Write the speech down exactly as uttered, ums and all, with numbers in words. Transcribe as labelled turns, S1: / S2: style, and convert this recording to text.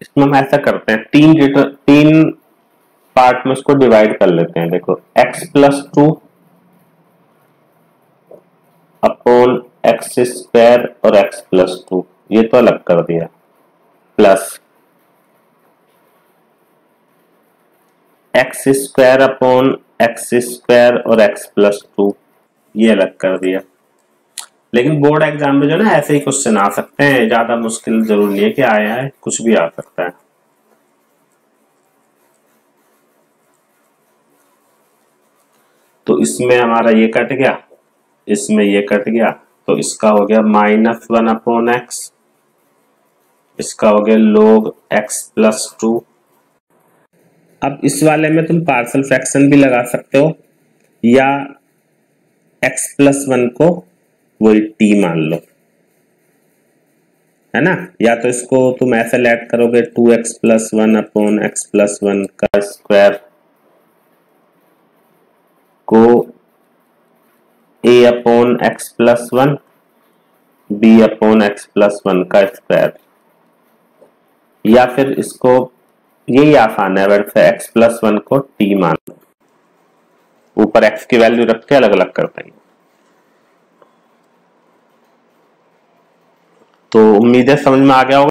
S1: इसमें हम ऐसा करते हैं, तीन डिटर तीन पार्ट में इसको डिवाइड कर लेते हैं। देखो x plus two upon x square और x प्लस टू, ये तो अलग कर दिया, plus x square upon x square और एक्स प्लस टू, ये अलग कर दिया। लेकिन बोर्ड एग्जाम में जो ना ऐसे ही क्वेश्चन आ सकते हैं, ज्यादा मुश्किल जरूर नहीं है कि आया है, कुछ भी आ सकता है। तो इसमें हमारा ये कट गया, इसमें ये कट गया, तो इसका हो गया माइनस वन अपॉन एक्स, इसका हो गया लोग एक्स प्लस टू। अब इस वाले में तुम पार्शियल फ्रैक्शन भी लगा सकते हो, या एक्स प्लस वन को वही टी मान लो, है ना। या तो इसको तुम ऐसे लेट करोगे two x plus one upon x plus one का स्क्वायर को A upon x plus one B upon x plus one का स्क्वायर, या फिर इसको, यही आसान है, वैसे एक्स प्लस वन को टी मान लो, ऊपर एक्स की वैल्यू रख के अलग अलग कर देंगे। तो उम्मीद है समझ में आ गया होगा।